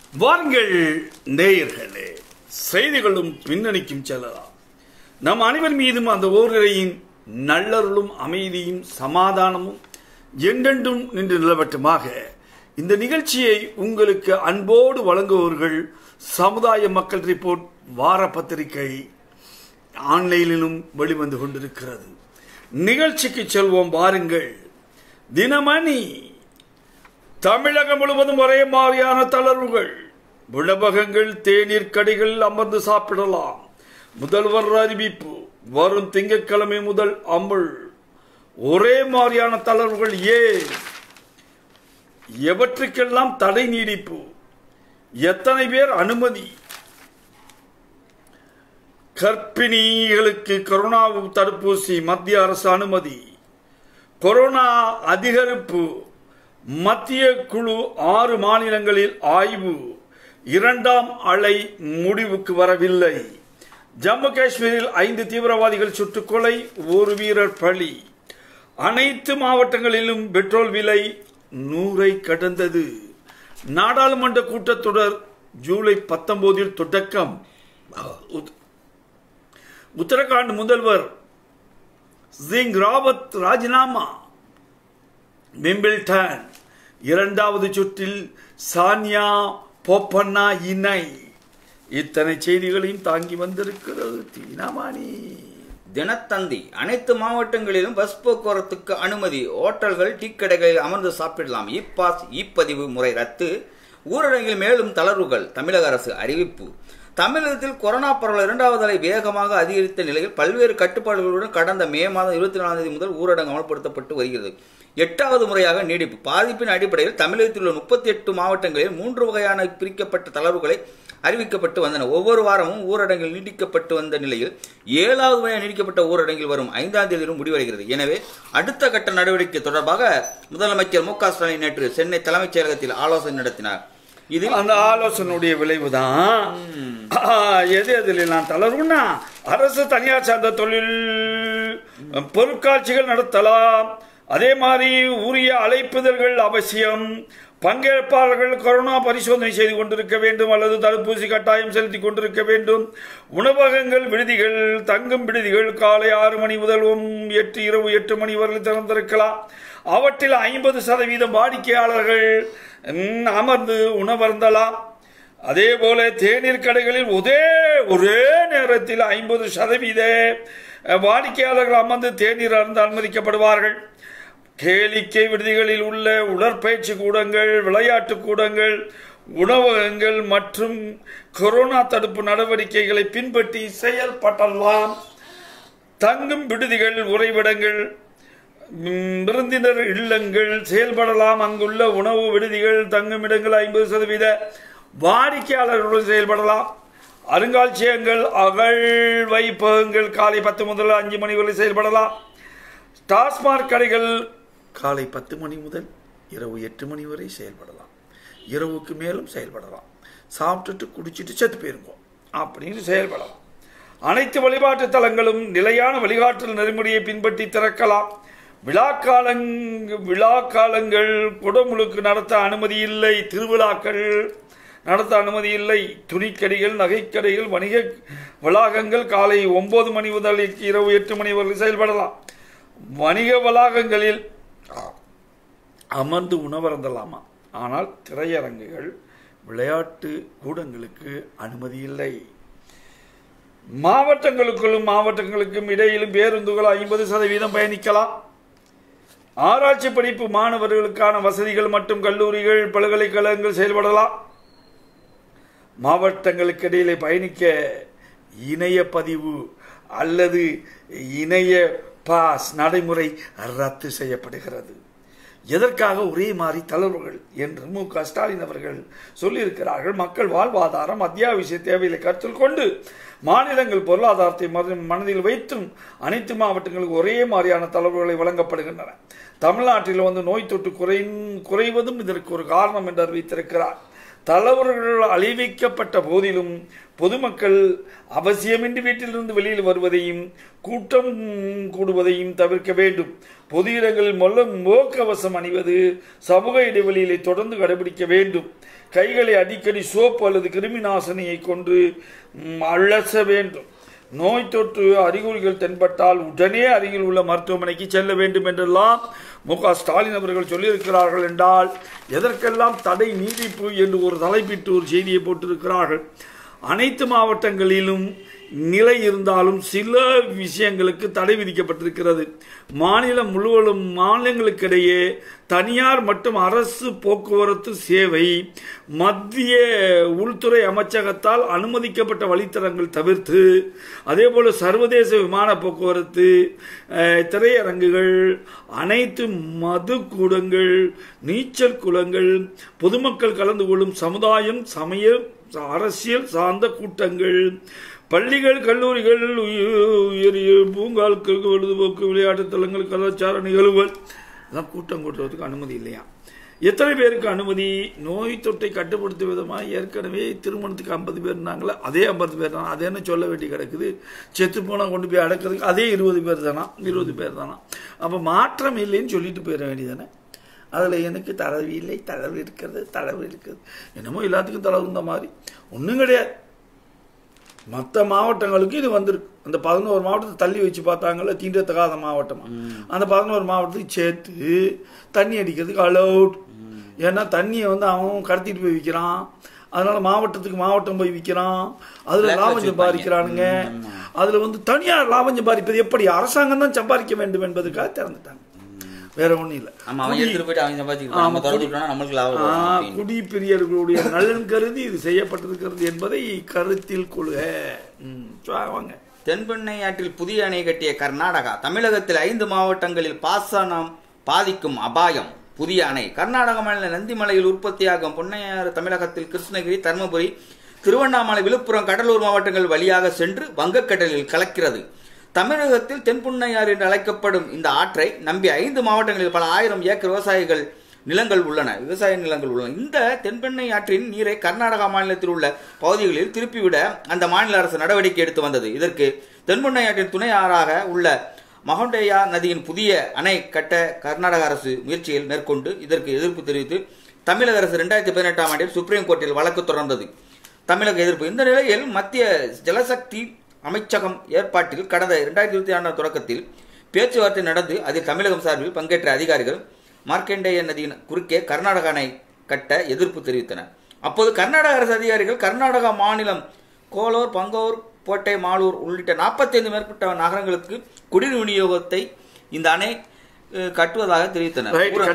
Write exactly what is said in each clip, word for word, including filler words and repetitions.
வாருங்கள் நேயர்களே, செய்திகளும் பின்னணிக்கும் செல்லலாம். நம் அனைவர் மீதும் அந்த ஓரிரையின் நல்லருளும் அமைதியும் சமாதானமும் என்றென்றும் நின்று நிலவட்டுமாக. இந்த நிகழ்ச்சியை உங்களுக்கு அன்போடு வழங்குபவர்கள் சமுதாய மக்கள் ரிப்போர்ட் வார பத்திரிகை ஆன்லைனிலும் வெளிவந்து கொண்டிருக்கிறது. நிகழ்ச்சிக்கு செல்வோம் வாருங்கள். தினமணி. தமிழகம் முழுவதும் ஒரே மாதிரியான தளர்வுகள். உணவகங்கள், தேநீர் கடைகள் அமர்ந்து சாப்பிடலாம். முதல்வர் அறிவிப்பு வரும் திங்கட்கிழமை முதல் அமுல். ஒரே மாதிரியான தளர்வுகள் ஏன்? எவற்றுக்கெல்லாம் தடை நீடிப்பு? எத்தனை பேர் அனுமதி? கர்ப்பிணிகளுக்கு கொரோனா தடுப்பூசி மத்திய அரசு அனுமதி. கொரோனா அதிகரிப்பு. மத்திய குழு ஆறு மாநிலங்களில் ஆய்வு. இரண்டாம் அலை முடிவுக்கு வரவில்லை. ஜம்மு காஷ்மீரில் ஐந்து தீவிரவாதிகள் சுட்டுக்கொலை, ஒரு வீரர் பலி. அனைத்து மாவட்டங்களிலும் பெட்ரோல் விலை நூறை கடந்தது. நாடாளுமன்ற கூட்டத்தொடர் ஜூலை பத்தொன்பதில் தொடக்கம். உத்தரகாண்ட் முதல்வர் சிங் ராவத் ராஜினாமா. விம்பிள்டன் இரண்டாவது சுற்றில் சானியா போப்பண்ணா இணை. இத்தனை செய்திகளையும் தாங்கி வந்திருக்கிறது தீனாமானி. தினத்தந்தி. அனைத்து மாவட்டங்களிலும் பஸ் போக்குவரத்துக்கு அனுமதி. ஓட்டல்கள், டீ கடைகளில் அமர்ந்து சாப்பிடலாம். இ பாஸ் இ பதிவு முறை ரத்து. ஊரடங்கில் மேலும் தளர்வுகள். தமிழக அரசு அறிவிப்பு. தமிழகத்தில் கொரோனா பரவல் இரண்டாவது அலை வேகமாக அதிகரித்த நிலையில் பல்வேறு கட்டுப்பாடுகளுடன் கடந்த மே மாதம் இருபத்தி நாலாம் தேதி முதல் ஊரடங்கு அமல்படுத்தப்பட்டு வருகிறது. எட்டாவது முறையாக நீடிப்பு. பாதிப்பின் அடிப்படையில் தமிழகத்தில் உள்ள முப்பத்தி எட்டு மாவட்டங்களில் மூன்று வகையான பிரிக்கப்பட்ட தளர்வுகளை அறிவிக்கப்பட்டு வந்தன. ஒவ்வொரு வாரமும் ஊரடங்கில் நீடிக்கப்பட்டு வந்த நிலையில் ஏழாவது முறையாக நீடிக்கப்பட்ட ஊரடங்கில் வரும் ஐந்தாம் தேதியிலும் முடிவடைகிறது. எனவே அடுத்த கட்ட நடவடிக்கை தொடர்பாக முதலமைச்சர் மு க ஸ்டாலின் நேற்று சென்னை தலைமைச் செயலகத்தில் ஆலோசனை நடத்தினார். இது அந்த ஆலோசனையுடைய விளைவுதான். எது எதில் நான் தளர்வுனா, அரசு தனியார் சார்ந்த தொழில் பொருட்காட்சிகள் நடத்தலாம். அதே மாதிரி உரிய அழைப்புதல்கள் அவசியம். பங்கேற்பாளர்கள் கொரோனா பரிசோதனை செய்து கொண்டிருக்க வேண்டும் அல்லது தடுப்பூசி கட்டாயம் செலுத்திக் கொண்டிருக்க வேண்டும். உணவகங்கள், விடுதிகள், தங்கும் விடுதிகள் காலை ஆறு மணி முதல் எட்டு இரவு எட்டு மணி வரை திறந்திருக்கலாம். அவற்றில் ஐம்பது சதவீதம் வாடிக்கையாளர்கள் அமர்ந்து உணவருந்தலாம். அதே போல தேநீர் கடைகளில் ஒரே ஒரே நேரத்தில் ஐம்பது சதவீத வாடிக்கையாளர்கள் அமர்ந்து தேநீர் அருந்த அனுமதிக்கப்படுவார்கள். கேளிக்கை விடுதிகளில் உள்ள உடற்பயிற்சி கூடங்கள், விளையாட்டு கூடங்கள், உணவகங்கள் மற்றும் கொரோனா தடுப்பு நடவடிக்கைகளை பின்பற்றி செயல்படலாம். தங்கும் விடுதிகள், உறைவிடங்கள், விருந்தினர் இல்லங்கள் செயல்படலாம். அங்குள்ள உணவு விடுதிகள், தங்குமிடங்கள் ஐம்பது சதவீத வாடிக்கையாளர்களுடன் செயல்படலாம். அருங்காட்சியகங்கள், அகழ் வைப்பகங்கள் காலை பத்து முதல் அஞ்சு மணி வரை செயல்படலாம். டாஸ்மாக் கடைகள் காலை பத்து மணி முதல் இரவு எட்டு மணி வரை செயல்படலாம். இரவுக்கு மேலும் செயல்படலாம். சாப்பிட்டுட்டு குடிச்சிட்டு செத்து போயிருங்க அப்படின்னு செயல்படலாம். அனைத்து வழிபாட்டு தலங்களும் நிலையான வழிகாட்டல் நெறிமுறையை பின்பற்றி திறக்கலாம். விழாக்காலங் விழா காலங்கள் குடமுழுக்கு நடத்த அனுமதி இல்லை. திருவிழாக்கள் நடத்த அனுமதி இல்லை. துணிக்கடைகள், நகைக்கடைகள், வணிக வளாகங்கள் காலை ஒன்பது மணி முதல் இரவு எட்டு மணி வரை செயல்படலாம். வணிக வளாகங்களில் அமர்ந்து உணவருந்தலாமா, ஆனால் திரையரங்குகள், விளையாட்டு கூடங்களுக்கு அனுமதி இல்லை. மாவட்டங்களுக்குள்ளும் மாவட்டங்களுக்கும் இடையிலும் பேருந்துகள் ஐம்பது சதவீதம் பயணிக்கலாம். ஆராய்ச்சி படிப்பு மாணவர்களுக்கான வசதிகள் மற்றும் கல்லூரிகள், பல்கலைக்கழகங்கள் செயல்படலாம். மாவட்டங்களுக்கு இடையிலே பயணிக்க இணைய பதிவு அல்லது இணைய பாஸ் நடைமுறை ரத்து செய்யப்படுகிறது. எதற்காக ஒரே மாதிரி தளர்வுகள் என்று மு க ஸ்டாலின் அவர்கள் சொல்லியிருக்கிறார்கள். மக்கள் வாழ்வாதாரம், அத்தியாவசிய தேவைகளை கருத்தில் கொண்டு மாநிலங்கள் பொருளாதாரத்தை மனதில் வைத்தும் அனைத்து மாவட்டங்களுக்கு ஒரே மாதிரியான தளர்வுகளை வழங்கப்படுகின்றன. தமிழ்நாட்டில் வந்து நோய் தொற்று குறை குறைவதும் இதற்கு ஒரு காரணம் என்று அறிவித்திருக்கிறார். தலைவர்கள் அழிவிக்கப்பட்ட போதிலும் பொதுமக்கள் அவசியமின்றி வீட்டிலிருந்து வெளியில் வருவதையும் கூட்டம் கூடுவதையும் தவிர்க்க வேண்டும். பொது இடங்களில் மொல்ல முகக்கவசம் அணிவது, சமூக இடைவெளியை தொடர்ந்து கடைபிடிக்க வேண்டும். கைகளை அடிக்கடி சோப்பு அல்லது கிருமி நாசினியை கொண்டு அலச வேண்டும். நோய் தொற்று அறிகுறிகள் தென்பட்டால் உடனே அருகில் உள்ள மருத்துவமனைக்கு செல்ல வேண்டும் என்றெல்லாம் மு க ஸ்டாலின் அவர்கள் சொல்லியிருக்கிறார்கள் என்றால் எதற்கெல்லாம் தடை நீடிப்பு என்று ஒரு தலைப்பிட்டு ஒரு செய்தியை போட்டிருக்கிறார்கள். அனைத்து மாவட்டங்களிலும் நிலை இருந்தாலும் சில விஷயங்களுக்கு தடை விதிக்கப்பட்டிருக்கிறது. மாநிலம் முழுவதும் மாநிலங்களுக்கிடையே தனியார் மற்றும் அரசு போக்குவரத்து சேவை மத்திய உள்துறை அமைச்சகத்தால் அனுமதிக்கப்பட்ட வழித்தடங்கள் தவிர்த்து, அதேபோல சர்வதேச விமான போக்குவரத்து, திரையரங்குகள், அனைத்து மது கூடங்கள், நீச்சல் குளங்கள், பொதுமக்கள் கலந்து கொள்ளும் சமுதாயம், சமய, அரசியல் சார்ந்த கூட்டங்கள், பள்ளிகள், கல்லூரிகள், உயரிய பூங்காக்கள், பொழுதுபோக்கு விளையாட்டு தலங்கள், கலாச்சார நிகழ்வுகள் எல்லாம் கூட்டம் கூட்டுறதுக்கு அனுமதி இல்லையா? எத்தனை பேருக்கு அனுமதி? நோய் தொற்றை கட்டுப்படுத்தும் விதமாக ஏற்கனவே திருமணத்துக்கு ஐம்பது பேர் இருந்தாங்களே, அதே ஐம்பது பேர் தானா? அது என்ன சொல்ல வேண்டி கிடக்குது? செத்து போனால் கொண்டு போய் அடக்கிறதுக்கு அதே இருபது பேர் தானா, இருபது பேர் தானா? அப்போ மாற்றம் இல்லைன்னு சொல்லிட்டு போயிட வேண்டியதானே. அதில் எனக்கு தளர்வு இல்லை, தளர்வு இருக்கிறது, தளர்வு இருக்கிறது, என்னமோ எல்லாத்துக்கும் தளர்வு இந்த மாதிரி ஒன்றும் கிடையாது. மற்ற மாவட்டங்களுக்கு இது வந்திருக்கு. அந்த பதினோரு மாவட்டத்தை தள்ளி வச்சு பார்த்தாங்கல்ல, தீண்டத்தகாத மாவட்டம், அந்த பதினோரு மாவட்டத்துக்கு சேர்த்து தண்ணி அடிக்கிறதுக்கு அலவுட். ஏன்னா தண்ணியை வந்து அவன் கடத்திட்டு போய் விற்கிறான், அதனால மாவட்டத்துக்கு மாவட்டம் போய் விற்கிறான், அதுல லாபம் சம்பாதிக்கிறானுங்க. அதுல வந்து தனியார் லாபம் சம்பாதிப்பது எப்படி? அரசாங்கம் தான் சம்பாதிக்க வேண்டும் என்பதுக்காக திறந்துட்டாங்க, வேற ஒண்ணும் இல்ல. குடிப்பிரியர்களுடைய நலன் கருதி இது செய்யப்பட்டிருக்கிறது என்பதை கருத்தில் கொள்க. தென்பெண்ணை ஆற்றில் புதிய அணை கட்டிய கர்நாடகா. தமிழகத்தில் ஐந்து மாவட்டங்களில் பாசனம் பாதிக்கும் அபாயம். புதிய அணை. கர்நாடக மாநில நந்திமலையில் உற்பத்தியாகும் பொன்னையாறு தமிழகத்தில் கிருஷ்ணகிரி, தருமபுரி, திருவண்ணாமலை, விழுப்புரம், கடலூர் மாவட்டங்கள் வழியாக சென்று வங்கக்கடலில் கலக்கிறது. தமிழகத்தில் தென்புண்ணையாறு என்று அழைக்கப்படும் இந்த ஆற்றை நம்பி ஐந்து மாவட்டங்களில் பல ஆயிரம் ஏக்கர் விவசாயிகள் நிலங்கள் உள்ளன விவசாய நிலங்கள் உள்ளன. இந்த தென்பெண்ணை ஆற்றின் நீரை கர்நாடகா மாநிலத்தில் உள்ள பகுதிகளில் திருப்பிவிட அந்த மாநில அரசு நடவடிக்கை எடுத்து வந்தது. இதற்கு தென்பெண்ணை ஆற்றின் துணை ஆறாக உள்ள மகண்டேயா நதியின் புதிய அணை கட்ட கர்நாடக அரசு முயற்சியில் மேற்கொண்டு இதற்கு எதிர்ப்பு தெரிவித்து தமிழக அரசு இரண்டாயிரத்தி பதினெட்டாம் ஆண்டில் சுப்ரீம் கோர்ட்டில் வழக்கு தொடர்ந்தது. தமிழக எதிர்ப்பு. இந்த நிலையில் மத்திய ஜலசக்தி அமைச்சகம் ஏற்பாட்டில் கடந்த இரண்டாயிரத்தி இருபத்தி ஆறாம் தொடக்கத்தில் பேச்சுவார்த்தை நடந்து அதில் தமிழகம் சார்பில் பங்கேற்ற அதிகாரிகள் மார்க்கண்டேய நதியின் குறுக்கே கர்நாடக அணை கட்ட எதிர்ப்பு தெரிவித்தனர். அப்போது கர்நாடக அரசு அதிகாரிகள் கர்நாடகா மாநிலம் கோலூர், பங்கூர், கோட்டை, மாலூர் உள்ளிட்ட நாற்பத்தி ஐந்து மேற்பட்ட நகரங்களுக்கு குடிநீர் விநியோகத்தை இந்த அணை கட்டுவதாக தெரிவித்தனர்.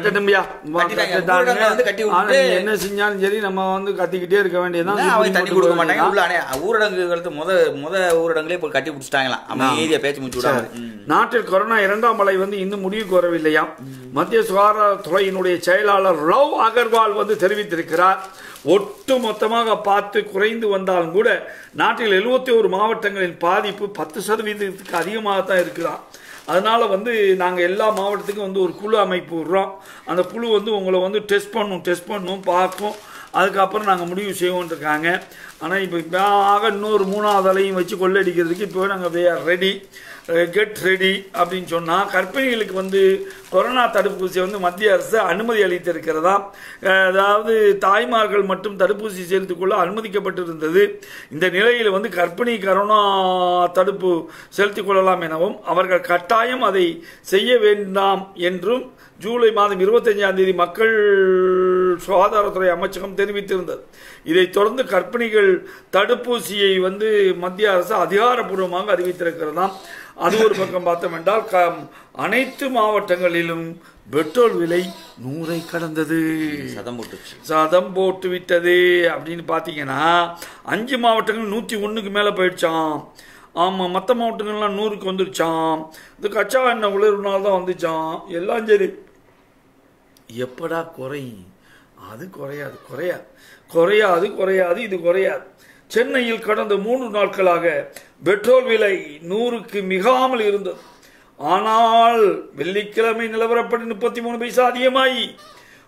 என்ன செஞ்சாலும் சரி நம்ம வந்து கத்திக்கிட்டே இருக்க வேண்டியதான். தண்ணி கொடுக்க மாட்டாங்க. உள்ள ஊரடங்கு முத முத ஊரடங்குலேயே இப்போ கட்டி பிடிச்சிட்டாங்களாம். அமைதியா பேச்சு முடிச்சு விடாங்க. நாட்டில் கொரோனா இரண்டாம் அலை வந்து இன்னும் முடிவுக்கு வரவில்லையா? மத்திய சுகாதாரத்துறையினுடைய செயலாளர் லவ் அகர்வால் வந்து தெரிவித்திருக்கிறார். ஒட்டு மொத்தமாக பார்த்து குறைந்து வந்தாலும் கூட நாட்டில் எழுபத்தி ஒரு மாவட்டங்களின் பாதிப்பு பத்து சதவீதத்துக்கு அதிகமாகத்தான் இருக்கிறார். அதனால வந்து நாங்கள் எல்லா மாவட்டத்துக்கும் வந்து ஒரு குழு அமைப்பு விடுறோம். அந்த குழு வந்து உங்களை வந்து டெஸ்ட் பண்ணும் டெஸ்ட் பண்ணும் பார்க்கும், அதுக்கப்புறம் நாங்கள் முடிவு செய்வோம் இருக்காங்க. ஆனால் இப்போ இப்போ ஆக இன்னொரு மூணாவது அலையும் வச்சு கொள்ளடிக்கிறதுக்கு இப்போ நாங்கள் we are ready, get ready அப்படின்னு சொன்னால் கர்ப்பிணிகளுக்கு வந்து கொரோனா தடுப்பூசி வந்து மத்திய அரசு அனுமதி அளித்திருக்கிறதா. அதாவது தாய்மார்கள் மட்டும் தடுப்பூசி செலுத்திக் கொள்ள அனுமதிக்கப்பட்டிருந்தது. இந்த நிலையில் வந்து கர்ப்பிணி கொரோனா தடுப்பு செலுத்திக் கொள்ளலாம் எனவும் அவர்கள் கட்டாயம் அதை செய்ய வேண்டாம் என்றும் ஜூலை மாதம் இருபத்தஞ்சாம் தேதி மக்கள் சுகாதாரத்துறை அமைச்சகம் தெரிவித்திருந்தது. இதைத் தொடர்ந்து கர்ப்பிணிகள் தடுப்பூசியை வந்து மத்திய அரசு அதிகாரப்பூர்வமாக அறிவித்திருக்கிறதாம். அது ஒரு பக்கம் பார்த்தோம் என்றால் அனைத்து மாவட்டங்களிலும் பெட்ரோல் விலை நூறை கடந்தது, சதம் போட்டு சதம் போட்டு விட்டது. அப்படின்னு பார்த்தீங்கன்னா அஞ்சு மாவட்டங்கள் நூற்றி ஒன்றுக்கு மேலே போயிடுச்சான். ஆமாம், மற்ற மாவட்டங்கள்லாம் நூறுக்கு வந்துருச்சான். இது கச்சா எண்ணெய் உலர்வுனால தான் வந்துச்சான். எல்லாம் சரி, எப்படா குறையும்? அது குறையாது குறையாது குறையாது குறையாது இது குறையாது. சென்னையில் கடந்த மூன்று நாட்களாக பெட்ரோல் விலை நூறுக்கு மிகாமல் இருந்தது. ஆனால் வெள்ளிக்கிழமை நிலவரப்படி முப்பத்தி மூணு பைசா அதிகமாகி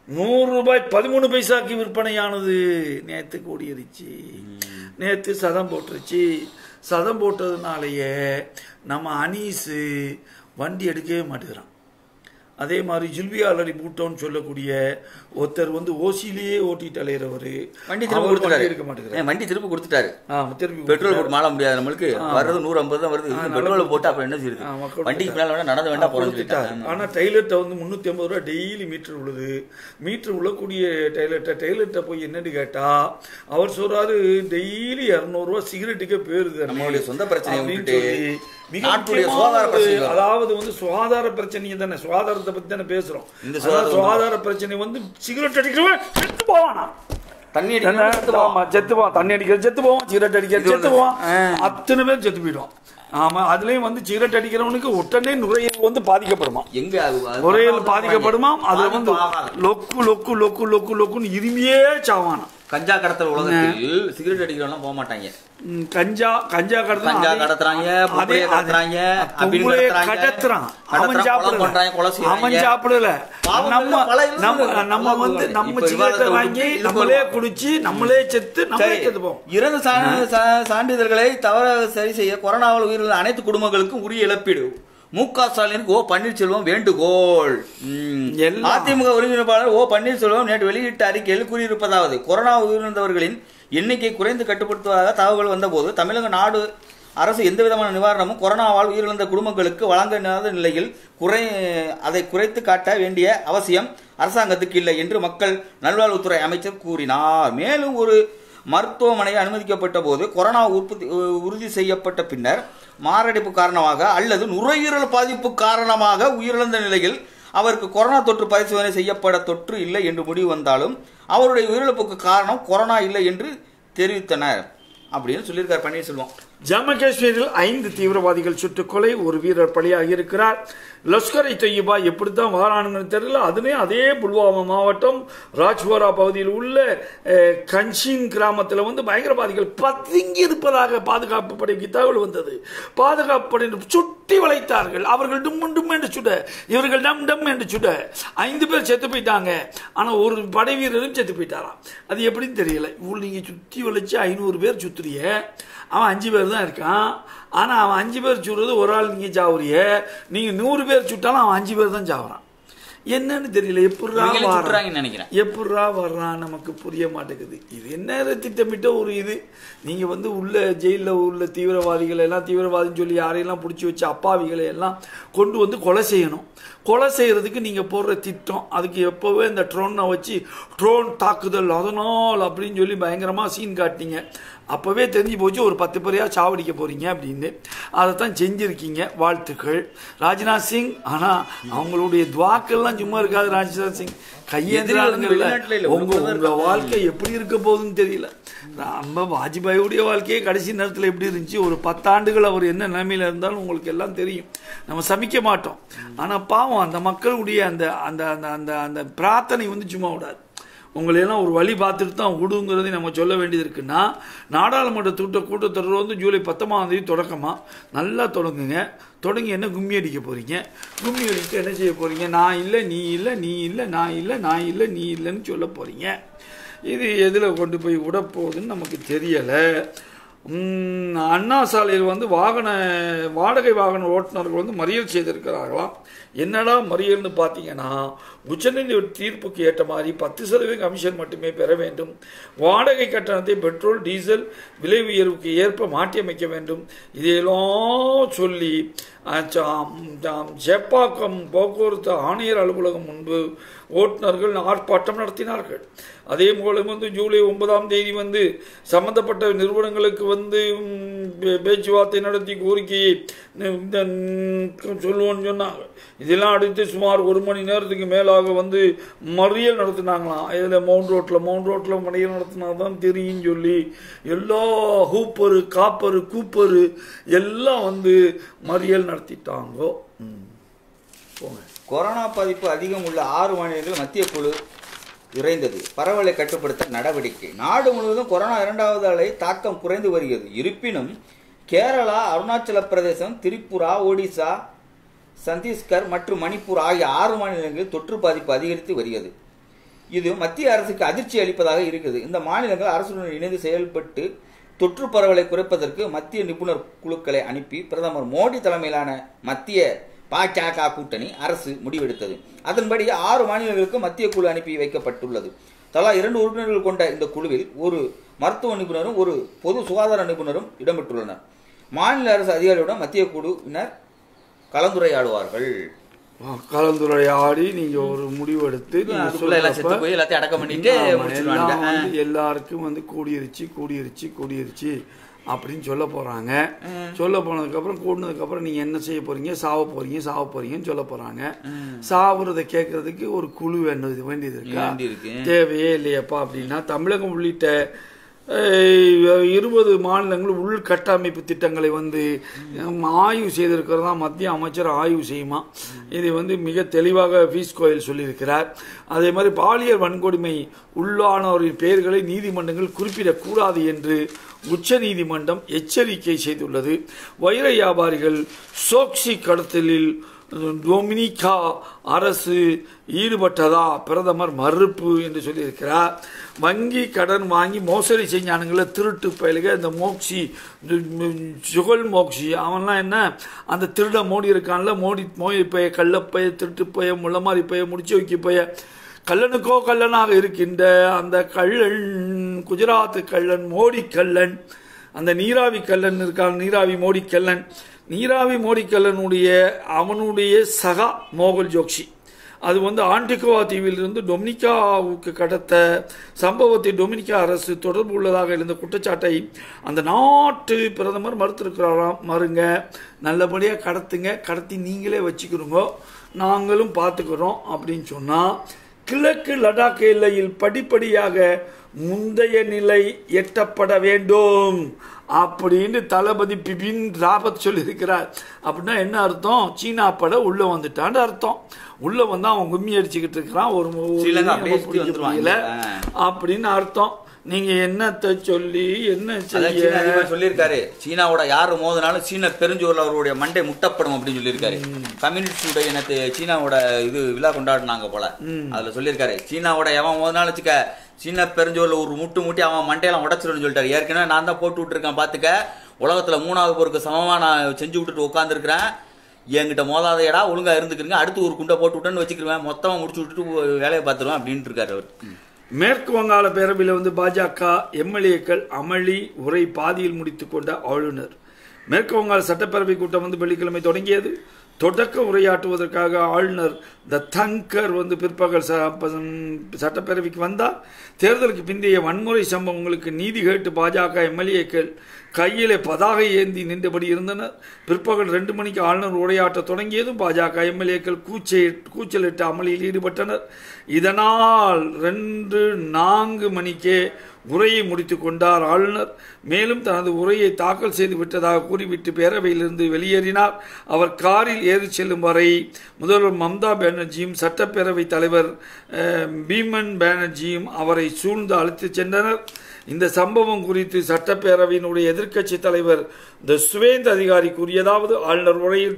நூறு ரூபாய் பதிமூணு பைசாக்கு விற்பனையானது. நேற்று கூடியிருச்சு, நேற்று சதம் போட்டுருச்சு. சதம் போட்டதுனாலேயே நம்ம அனீஸு வண்டி எடுக்கவே மாட்டேங்கிறான். அதே மாதிரி ஜில்வி ஆல்ரெடி பூட்டோன்னு சொல்லக்கூடிய ஒருத்தர் வந்து ஓசிலேயே ஓட்டிட்டு அலையிறவர் வண்டி திரும்ப கொடுத்துட்டாரு. இருக்க மாட்டேங்கிறார். வண்டி திரும்ப கொடுத்துட்டாரு. திருப்பி பெட்ரோல் போட்டு மாற முடியாது, நம்மளுக்கு வர்றது நூறு ஐம்பது தான் வருது. பெட்ரோல் போட்டு அப்புறம் என்ன செய்யுது, வண்டிக்கு மேல வேணா நடந்து வேண்டாம் போறோம். ஆனா டைலர்ட்ட வந்து முன்னூத்தி ஐம்பது ரூபாய் டெய்லி மீட்டர் உள்ளது. மீட்டர் உள்ளக்கூடிய டைலர்ட்ட டைலர்ட்ட போய் என்னன்னு கேட்டா அவர் சொல்றாரு டெய்லி இருநூறு ரூபாய் சிகரெட்டுக்கே போயிருது. நம்மளுடைய சொந்த பிரச்சனை அதாவது வந்து சுகாதார பிரச்சனையை தானே, சுகாதாரத்தை பத்தி தானே பேசுறோம். இந்த சுகாதார பிரச்சனை வந்து சிகரெட் அடிக்கிறவன் செத்து போவானா, தண்ணி செத்து போவான், தண்ணி அடிக்கிறது செத்து போவான், சிகரெட் அடிக்கிறது செத்து போவான், அத்தனை பேர் செத்து போயிடுவான். ஆமா, அதுலயும் வந்து சிகரெட் அடிக்கிறவனுக்கு உடனே நுரையீரல் வந்து பாதிக்கப்படுமா, எங்க நுரையீரல் பாதிக்கப்படுமா, அதுல வந்து லொக்கு லொக்கு லொக்கு லொக்கு லொக்குன்னு இருமியே சாவானா. கஞ்சா கடத்தல் உலகத்தில் சிகரெட் அடிக்கிறவங்க போக மாட்டாங்க. கஞ்சா கஞ்சா கஞ்சா கடத்துறாங்க, கடத்துறாங்க, கடத்துறான். அவன் சாப்பிடல, அவன் சாப்பிடல. நம்ம நம்ம வந்து நம்ம சிகரெட்டை வாங்கி நம்மளே குடிச்சு நம்மளே செத்து நம்மளே செத்து போவோம். இறந்த சான்றிதழ்களை தவறாக சரி செய்ய கொரோனாவில் உயிரிழந்த அனைத்து குடும்பங்களுக்கும் உரிய இழப்பீடு. மு க ஸ்டாலினுக்கு ஓ பன்னீர்செல்வம் வேண்டுகோள். அதிமுக ஒருங்கிணைப்பாளர் ஓ பன்னீர்செல்வம் நேற்று வெளியிட்ட அறிக்கையில் கூறியிருப்பதாவது, கொரோனா உயிரிழந்தவர்களின் எண்ணிக்கை குறைந்து கட்டுப்படுத்துவதாக தகவல் வந்தபோது தமிழக நாடு அரசு எந்தவிதமான நிவாரணமும் கொரோனாவால் உயிரிழந்த குடும்பங்களுக்கு வழங்காத நிலையில் குறை அதை குறைத்து காட்ட வேண்டிய அவசியம் அரசாங்கத்துக்கு இல்லை என்று மக்கள் நல்வாழ்வுத்துறை அமைச்சர் கூறினார். மேலும் ஒரு மருத்துவமனையில் அனுமதிக்கப்பட்ட போது கொரோனா உற்பத்தி உறுதி செய்யப்பட்ட பின்னர் மாரடைப்பு காரணமாக அல்லது நுரையீரல் பாதிப்பு காரணமாக உயிரிழந்த நிலையில் அவருக்கு கொரோனா தொற்று பரிசோதனை செய்யப்பட தொற்று இல்லை என்று முடிவு வந்தாலும் அவருடைய உயிரிழப்புக்கு காரணம் கொரோனா இல்லை என்று தெரிவித்தனர் அப்படின்னு சொல்லியிருக்கார் பன்னீர்செல்வம். ஜம்மு காஷ்மீரில் ஐந்து தீவிரவாதிகள் சுட்டுக்கொலை, ஒரு வீரர் பலியாகி இருக்கிறார். லஷ்கர் இ தொய்யபா எப்படித்தான் வாரானுங்கன்னு தெரியல. அதுலேயும் அதே புல்வாமா மாவட்டம் ராஜ்போரா பகுதியில் உள்ள கன்ஷின் கிராமத்தில் வந்து பயங்கரவாதிகள் பதுங்கி இருப்பதாக பாதுகாப்பு படைக்கு தகவல் வந்தது. பாதுகாப்பு படையினர் சுட்டி வளைத்தார்கள். அவர்கள் டும் டும் என்று சுட, இவர்கள் டம் டம் என்று சுட ஐந்து பேர் செத்து போயிட்டாங்க. ஆனால் ஒரு படை வீரரும் செத்து போயிட்டாராம். அது எப்படின்னு தெரியல. இவ்வளோ நீங்கள் சுற்றி வளைச்சு ஐநூறு பேர் சுத்துறிய, அவன் அஞ்சு பேர் தான் இருக்கான். ஆனால் அவன் அஞ்சு பேர் சுடுறது ஒரு ஆள் நீங்கள் சாவுறிய, நீங்கள் நூறு பேர் சுட்டாலும் அவன் அஞ்சு பேர் தான் சாவுறான். என்னன்னு தெரியல. எப்படா வர்றாங்க நினைக்கிறேன், எப்படா வர்றான் நமக்கு புரிய மாட்டேங்குது. இது என்ன திட்டமிட்ட ஒரு இது. நீங்கள் வந்து உள்ள ஜெயிலில் உள்ள தீவிரவாதிகளை எல்லாம் தீவிரவாதின்னு சொல்லி யாரையெல்லாம் பிடிச்சி வச்சு அப்பாவிகளை எல்லாம் கொண்டு வந்து கொலை செய்யணும். கொலை செய்யறதுக்கு நீங்கள் போடுற திட்டம், அதுக்கு எப்போவே இந்த ட்ரோனை வச்சு ட்ரோன் தாக்குதல் அதனால் அப்படின்னு சொல்லி பயங்கரமாக சீன் காட்டினீங்க. அப்போவே தெரிஞ்சு போச்சு ஒரு பத்து பேரையா சாவடிக்க போறீங்க அப்படின்னு. அதைத்தான் செஞ்சிருக்கீங்க, வாழ்த்துக்கள் ராஜ்நாத் சிங். ஆனால் அவங்களுடைய துவாக்கெல்லாம் சும்மா இருக்காது. ராஜ்நாத் சிங் கையேந்திராங்கல்ல, உங்க உங்க வாழ்க்கை எப்படி இருக்க போகுதுன்னு தெரியல. நம்ம வாஜ்பாயுடைய வாழ்க்கையே கடைசி நேரத்தில் எப்படி இருந்துச்சு, ஒரு பத்தாண்டுகள் அவர் என்ன நிலைமையில இருந்தாலும் உங்களுக்கு எல்லாம் தெரியும். நம்ம சமிக்க மாட்டோம். ஆனால் பாவம் அந்த மக்களுடைய அந்த அந்த அந்த அந்த பிரார்த்தனை வந்து சும்மா விடாது. உங்களையெல்லாம் ஒரு வழி பார்த்துட்டு தான் விடுங்கிறதை நம்ம சொல்ல வேண்டியது இருக்குன்னா, நாடாளுமன்ற கூட்ட கூட்டத்தொடர் வந்து ஜூலை பத்தொன்பதாம் தேதி தொடக்கமாக நல்லா தொடங்குங்க. தொடங்கி என்ன கும்மி அடிக்க போகிறீங்க, கும்மி அடித்து என்ன செய்ய போகிறீங்க, நான் இல்லை நீ இல்லை நீ இல்லை நான் இல்லை நான் இல்லை நீ இல்லைன்னு சொல்ல போகிறீங்க. இது எதில் கொண்டு போய் விட போகுதுன்னு நமக்கு தெரியலை. அண்ணா சாலையில் வந்து வாகன வாடகை வாகன ஓட்டுநர்கள் வந்து மறியல் செய்திருக்கிறார்களாம். என்னடா மறியல்னு பார்த்தீங்கன்னா, உச்சநீதிமன்ற தீர்ப்புக்கு ஏற்ற மாதிரி பத்து சதவீத கமிஷன் மட்டுமே பெற வேண்டும், வாடகை கட்டணத்தை பெட்ரோல் டீசல் விலை உயர்வுக்கு ஏற்ப மாற்றியமைக்க வேண்டும், இதையெல்லாம் சொல்லி ஜெப்பாக்கம் போக்குவரத்து ஆணையர் அலுவலகம் முன்பு ஓட்டுநர்கள் ஆர்ப்பாட்டம் நடத்தினார்கள். அதே போல வந்து ஜூலை ஒன்பதாம் தேதி வந்து சம்பந்தப்பட்ட நிறுவனங்களுக்கு வந்து பேச்சுவார்த்தை நடத்தி கோரிக்கையை சொல்லுவோன்னு சொன்னாங்க. இதெல்லாம் அடுத்து சுமார் ஒரு மணி நேரத்துக்கு மேலாக வந்து மறியல் நடத்தினாங்களாம். இதில் மவுண்ட் ரோட்டில் மவுண்ட் ரோட்டில் மறியல் நடத்தினா தான் தெரியும் சொல்லி எல்லா ஹூப்பரு காப்பரு கூப்பரு எல்லாம் வந்து மறியல் நடத்திட்டாங்கோ. போங்க. கொரோனா பாதிப்பு அதிகம் உள்ள ஆறு மாநிலங்கள் மத்திய குழு விரைந்தது. பரவலை கட்டுப்படுத்த நடவடிக்கை. நாடு முழுவதும் கொரோனா இரண்டாவது அலை தாக்கம் குறைந்து வருகிறது. இருப்பினும் கேரளா, அருணாச்சல பிரதேசம், திரிபுரா, ஒடிசா, சத்தீஸ்கர் மற்றும் மணிப்பூர் ஆகிய ஆறு மாநிலங்களில் தொற்று பாதிப்பு அதிகரித்து வருகிறது. இது மத்திய அரசுக்கு அதிர்ச்சி அளிப்பதாக இருக்குது. இந்த மாநிலங்கள் அரசுடன் இணைந்து செயல்பட்டு தொற்று பரவலை குறைப்பதற்கு மத்திய நிபுணர் குழுக்களை அனுப்பி பிரதமர் மோடி தலைமையிலான மத்திய பாஜக கூட்டணி அரசு முடிவெடுத்தது. அதன்படி ஆறு மாநிலங்களுக்கு மத்திய குழு அனுப்பி வைக்கப்பட்டுள்ளது. தலா இரண்டு உறுப்பினர்கள் கொண்ட இந்த குழுவில் ஒரு மருத்துவ நிபுணரும் ஒரு பொது சுகாதார நிபுணரும் இடம்பெற்றுள்ளனர். மாநில அரசு அதிகாரியுடன் மத்திய குழுவினர் கலந்துரையாடுவார்கள். கலந்துரையாடி நீங்க ஒரு முடிவெடுத்து எல்லாத்தையும் அடக்கம் பண்ணிட்டு எல்லாருக்கும் வந்து கூடிருச்சு கூடிருச்சு கூடிருச்சு அப்படின்னு சொல்ல போறாங்க. சொல்ல போனதுக்கு அப்புறம் கூடினதுக்கு அப்புறம் நீங்க என்ன செய்ய போறீங்க, சாவ போறீங்க சாவ போறீங்கன்னு சொல்ல போறாங்க. சாவுறதை கேட்கறதுக்கு ஒரு குழு வேண்டியது வேண்டியது இருக்கா, தேவையே இல்லையப்பா அப்படின்னா தமிழகம் உள்ளிட்ட இருபது மாநிலங்கள் உள்கட்டமைப்பு திட்டங்களை வந்து ஆய்வு செய்திருக்கிறதா மத்திய அமைச்சர் ஆய்வு செய்யுமா. இதை வந்து மிக தெளிவாக பீஸ் கோயல் சொல்லியிருக்கிறார். அதே மாதிரி பாலியல் வன்கொடுமை உள்ளானோரின் பெயர்களை நீதிமன்றங்கள் குறிப்பிடக்கூடாது என்று உச்ச நீதிமன்றம் எச்சரிக்கை செய்துள்ளது. வைர வியாபாரிகள் சோக்சி கடத்தலில் டொமினிகா அரசு ஈடுபட்டதா பிரதமர் மறுப்பு என்று சொல்லியிருக்கிறார். வங்கி கடன் வாங்கி மோசடி செஞ்சானுங்கள திருட்டு பயிலுக இந்த மோக்சி சுகல் மோக்சி அவன்லாம் என்ன அந்த திருட மோடி இருக்கான்ல, மோடி மோடி பைய கள்ளப்பைய திருட்டு பைய முள்ளமாரி பைய முடிச்சு வைக்க பைய கள்ளனுக்கோ கள்ளனாக இருக்கின்ற அந்த கள்ளன் குஜராத் கள்ளன் மோடி கள்ளன், அந்த நீராவி கள்ளன் இருக்கான், நீராவி மோடி கள்ளன். நீராவி மோடி கல்லனுடைய அவனுடைய சகா மோகல் ஜோக்ஷி அது வந்து ஆண்டிகுவா தீவிலிருந்து டொமினிகாவுக்கு கடத்த சம்பவத்தை டொமினிகா அரசு தொடர்பு உள்ளதாக இருந்த குற்றச்சாட்டை அந்த நாட்டு பிரதமர் மறுத்திருக்கிறாராம். மறுங்க, நல்லபடியாக கடத்துங்க, கடத்தி நீங்களே வச்சுக்கிறோங்க, நாங்களும் பார்த்துக்கிறோம் அப்படின்னு சொன்னால் கிழக்கு லடாக் எல்லையில் படிப்படியாக முந்தைய நிலை எட்டப்பட வேண்டும் அப்படின்னு தளபதி பிபின் ராவத் சொல்லியிருக்கிறார். அப்படின்னா என்ன அர்த்தம்? சீனா பட உள்ள வந்துட்டான்னு அர்த்தம். உள்ள வந்து அவன் கும்மி அடிச்சுக்கிட்டு இருக்கிறான் ஒரு அப்படின்னு அர்த்தம். நீங்க என்னத்தை சொல்லி என்ன சொல்லியிருக்காரு, சீனாவோட யாரு மோதினாலும் சீன பெருஞ்சோர்ல அவருடைய மண்டை முட்டப்படும் அப்படின்னு சொல்லியிருக்காரு. கம்யூனிஸ்ட் இனத்து சீனாவோட இது விழா கொண்டாடினாங்க போல, அதுல சொல்லியிருக்காரு சீனாவோட எவன் மோதினாலும் வச்சுக்க சீன பெருஞ்சோர்ல ஒரு முட்டு முட்டி அவன் மண்டையெல்லாம் உடச்சிருன்னு சொல்லிட்டாரு. ஏற்கனவே நான் தான் போட்டு விட்டுருக்கேன், பாத்துக்க உலகத்துல மூணாவது போருக்கு சமமா நான் செஞ்சு விட்டுட்டு உட்காந்துருக்கிறேன், என்கிட்ட மோதாதையடா ஒழுங்கா இருந்துக்கிறீங்க, அடுத்து ஒரு குண்டை போட்டு விட்டேன்னு வச்சுக்கிருவேன், மொத்தமா முடிச்சு விட்டுட்டு வேலையை பார்த்துருவேன் அப்படின்ட்டு இருக்காரு அவர். மேற்கு வங்காள பேரவையில் வந்து பாஜக எம்எல்ஏக்கள் அமளி உரை பாதியில் முடித்துக் கொண்ட ஆளுநர். மேற்கு வங்காள சட்டப்பேரவை கூட்டம் வந்து வெள்ளிக்கிழமை தொடங்கியது. தொடக்க உரையாற்றுவதற்காக ஆளுநர் த தங்கர் வந்து பிற்பகல் சட்டப்பேரவைக்கு வந்தார். தேர்தலுக்கு பிந்தைய வன்முறை சம்பவங்களுக்கு நீதி கேட்டு பாஜக எம்எல்ஏக்கள் கையிலே பதாகை ஏந்தி நின்றபடி இருந்தனர். பிற்பகல் ரெண்டு மணிக்கு ஆளுநர் உரையாற்ற தொடங்கியதும் பாஜக எம்எல்ஏக்கள் கூச்சை கூச்சலிட்டு அமளியில் ஈடுபட்டனர். இதனால் ரெண்டு நான்கு மணிக்கே உரையை முடித்துக் கொண்டார் ஆளுநர். மேலும் தனது உரையை தாக்கல் செய்து விட்டதாக கூறிவிட்டு பேரவையிலிருந்து வெளியேறினார். அவர் காரில் ஏறி செல்லும் வரை முதல்வர் மம்தா பானர்ஜியும் சட்டப்பேரவை தலைவர் பீமன் பானர்ஜியும் அவரை சூழ்ந்து அழைத்துச் சென்றனர். இந்த சம்பவம் குறித்து சட்டப்பேரவையினுடைய எதிர்க்கட்சி தலைவர் த சுவேந்த் அதிகாரி கூறியதாவது, ஆளுநர் உரையில்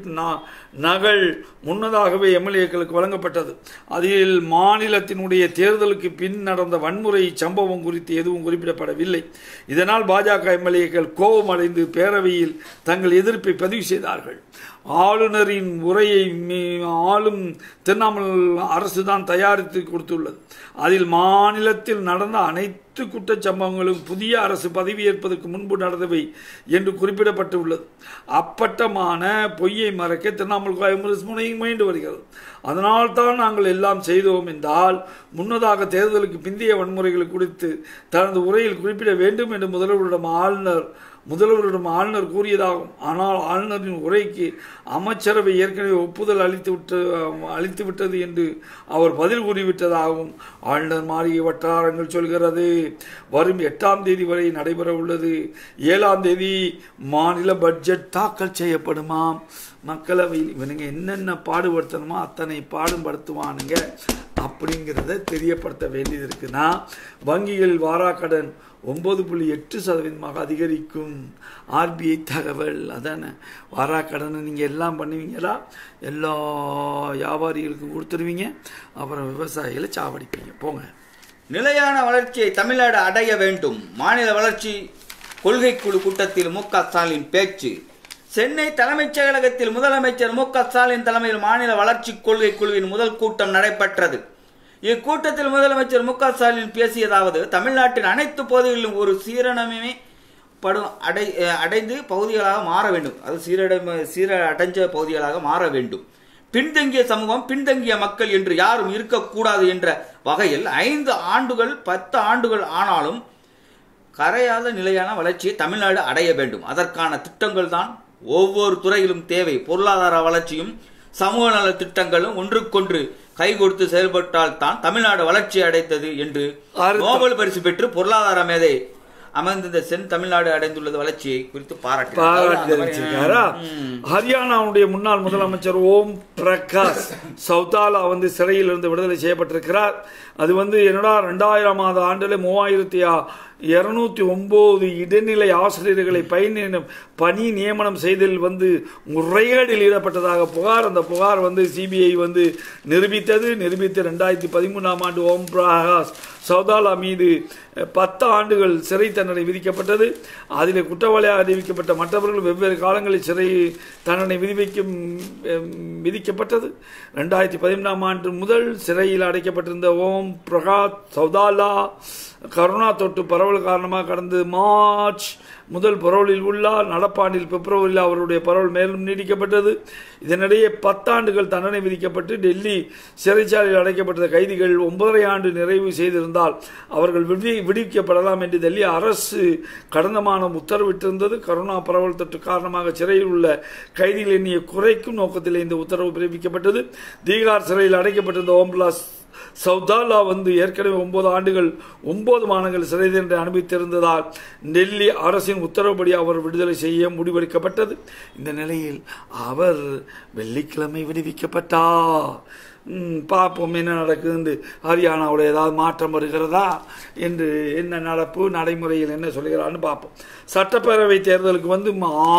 நகல் முன்னதாகவே எம்எல்ஏக்களுக்கு வழங்கப்பட்டது. அதில் மாநிலத்தினுடைய தேர்தலுக்கு பின் நடந்த வன்முறை சம்பவம் குறித்து எதுவும் குறிப்பிடப்படவில்லை. இதனால் பாஜக எம்எல்ஏக்கள் கோபம் அடைந்து பேரவையில் தங்கள் எதிர்ப்பை பதிவு செய்தார்கள். ஆளுநரின் உரையை ஆளும் திரிணாமுல் அரசுதான் தயாரித்து கொடுத்துள்ளது. அதில் மாநிலத்தில் நடந்த அனைத்து குற்றச்சம்பவங்களும் புதிய அரசு பதவியேற்பதற்கு முன்பு நடந்தவை என்று குறிப்பிடப்பட்டுள்ளது. அப்பட்டமான பொய்யை மறைக்க திரிணாமுல் காங்கிரஸ் முயன்று வருகிறது. அதனால் தான் நாங்கள் எல்லாம் செய்தோம் என்றால் முன்னதாக தேர்தலுக்கு பிந்தைய வன்முறைகள் குறித்து தனது உரையில் குறிப்பிட வேண்டும் என்று முதல்வரிடம் ஆளுநர் முதல்வரிடம் ஆளுநர் கூறியதாகும். ஆனால் ஆளுநரின் உரைக்கு அமைச்சரவை ஏற்கனவே ஒப்புதல் அளித்துவிட்டு அளித்துவிட்டது என்று அவர் பதில் கூறிவிட்டதாகவும் ஆளுநர் மாளிகை வட்டாரங்கள் சொல்கிறது. வரும் எட்டாம் தேதி வரை நடைபெற உள்ளது. ஏழாம் தேதி மாநில பட்ஜெட் தாக்கல் செய்யப்படுமாம். மக்களவையில் இவனுங்க என்னென்ன பாடுபடுத்தணுமோ அத்தனை பாடுபடுத்துவானுங்க அப்படிங்கிறத தெரியப்படுத்த வேண்டியது இருக்குன்னா வங்கிகளில் வாராக்கடன் ஒன்பது புள்ளி எட்டு சதவீதமாக அதிகரிக்கும் ஆர்பிஐ தகவல். அதானே வாராக்கடனை நீங்கள் எல்லாம் பண்ணுவீங்களா, எல்லா வியாபாரிகளுக்கும் கொடுத்துருவீங்க, அப்புறம் விவசாயிகளை சாவடிப்பீங்க. போங்க. நிலையான வளர்ச்சியை தமிழ்நாடு அடைய வேண்டும். மாநில வளர்ச்சி கொள்கை குழு கூட்டத்தில் மு க ஸ்டாலின் பேச்சு. சென்னை தலைமைச் செயலகத்தில் முதலமைச்சர் மு க ஸ்டாலின் தலைமையில் மாநில வளர்ச்சி கொள்கை குழுவின் முதல் கூட்டம் நடைபெற்றது. இக்கூட்டத்தில் முதலமைச்சர் மு க ஸ்டாலின் பேசியதாவது, தமிழ்நாட்டின் அனைத்து பகுதிகளிலும் ஒரு சீரணமே படும் அடை அடைந்து பகுதிகளாக மாற வேண்டும். அது சீரடை சீர அடைஞ்ச பகுதிகளாக மாற வேண்டும். பின்தங்கிய சமூகம், பின்தங்கிய மக்கள் என்று யாரும் இருக்கக்கூடாது என்ற வகையில் ஐந்து ஆண்டுகள் பத்து ஆண்டுகள் ஆனாலும் கரையாத நிலையான வளர்ச்சியை தமிழ்நாடு அடைய வேண்டும். அதற்கான திட்டங்கள் தான் ஒவ்வொரு துறையிலும் தேவை. பொருளாதார வளர்ச்சியும் சமூக நல திட்டங்களும் ஒன்றுக்கொன்று கை கொடுத்து செயல்பட்டால் தான் தமிழ்நாடு வளர்ச்சி அடைத்தது என்று நோபல் பரிசு பெற்று பொருளாதார மேதை அமர்ந்த சென் தமிழ்நாடு அடைந்துள்ளது வளர்ச்சியை குறித்து பாராட்டினாரா. ஹரியானாவுடைய முன்னாள் முதலமைச்சர் ஓம் பிரகாஷ் சௌதாலா வந்து சிறையில் இருந்து விடுதலை செய்யப்பட்டிருக்கிறார். அது வந்து என்னடா ரெண்டாயிரம் ஆண்டுல மூவாயிரத்தி இருநூத்தி ஒன்பது இடைநிலை ஆசிரியர்களை பயணி பணி நியமனம் செய்ததில் வந்து முறைகேடில் ஈடுபட்டதாக புகார். அந்த புகார் வந்து சிபிஐ வந்து நிரூபித்தது. நிரூபித்து ரெண்டாயிரத்தி பதிமூணாம் ஆண்டு ஓம் பிரகாஷ் சௌதாலா மீது பத்து ஆண்டுகள் சிறை தண்டனை விதிக்கப்பட்டது. அதில் குற்றவாளியாக அறிவிக்கப்பட்ட மற்றவர்கள் வெவ்வேறு காலங்களில் சிறை தண்டனை விதிவைக்கும் விதிக்கப்பட்டது. ரெண்டாயிரத்தி பதிமூணாம் ஆண்டு முதல் சிறையில் அடைக்கப்பட்டிருந்த ஓம் பிரகாஷ் சௌதாலா கரோனா தொற்று பரவல் காரணமாக கடந்த மார்ச் முதல் பரவலில் உள்ளார். நடப்பாண்டில் பிப்ரவரியில் அவருடைய பரவல் மேலும் நீடிக்கப்பட்டது. இதனிடையே பத்தாண்டுகள் தண்டனை விதிக்கப்பட்டு டெல்லி சிறைச்சாலையில் அடைக்கப்பட்ட கைதிகள் ஒன்பதரை ஆண்டு நிறைவு செய்திருந்தால் அவர்கள் விடுவி விடுவிக்கப்படலாம் என்று டெல்லி அரசு கடந்த மாதம் உத்தரவிட்டிருந்தது. கரோனா பரவல் தொற்று காரணமாக சிறையில் உள்ள கைதிகள் எண்ணியை குறைக்கும் நோக்கத்தில் இந்த உத்தரவு பிறப்பிக்கப்பட்டது. தீகார் சிறையில் அடைக்கப்பட்டிருந்த ஓம்பிலாஸ் சௌதாலா வந்து ஏற்கனவே ஒன்பது ஆண்டுகள் ஒன்பது மாதங்கள் சிறை தண்டனை அனுபவித்திருந்ததால் டெல்லி அரசின் உத்தரவுப்படி அவர் விடுதலை செய்ய முடிவெடுக்கப்பட்டது. இந்த நிலையில் அவர் வெள்ளிக்கிழமை விடுவிக்கப்பட்டார். பார்ப்போம் என்ன நடக்குது. ஹரியானாவோட ஏதாவது மாற்றம் வருகிறதா என்று, என்ன நடப்பு நடைமுறையில் என்ன சொல்கிறான்னு பார்ப்போம். சட்டப்பேரவை தேர்தலுக்கு வந்து